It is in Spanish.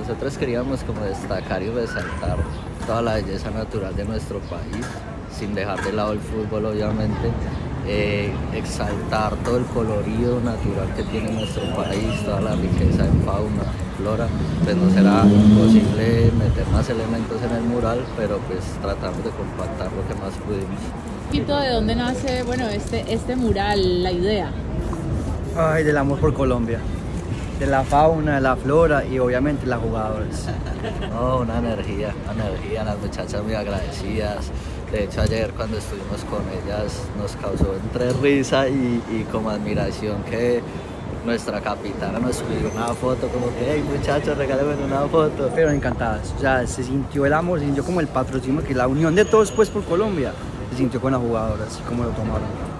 nosotros queríamos como destacar y resaltar toda la belleza natural de nuestro país, sin dejar de lado el fútbol obviamente, exaltar todo el colorido natural que tiene nuestro país, toda la riqueza en fauna, flora. Pues no será posible meter más elementos en el mural, pero pues tratamos de compactar lo que más pudimos. ¿De dónde nace, bueno, este mural, la idea? Ay, del amor por Colombia, de la fauna, de la flora y obviamente las jugadoras. No, una energía, las muchachas muy agradecidas. De hecho ayer cuando estuvimos con ellas nos causó entre risa y como admiración que nuestra capitana nos pidió una foto, como que hey muchachos, regálenme una foto. Pero encantadas, o sea, se sintió el amor, se sintió como el patrocinio, que la unión de todos pues por Colombia, se sintió con las jugadoras, como lo tomaron.